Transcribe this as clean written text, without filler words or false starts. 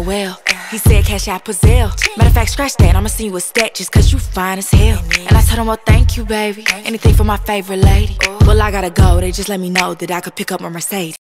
well. He said cash out Pazelle. Matter of fact, scratch that, I'ma send you a stat just cause you fine as hell. And I told him, well, thank you, baby. Anything for my favorite lady. Well, I gotta go, they just let me know that I could pick up my Mercedes.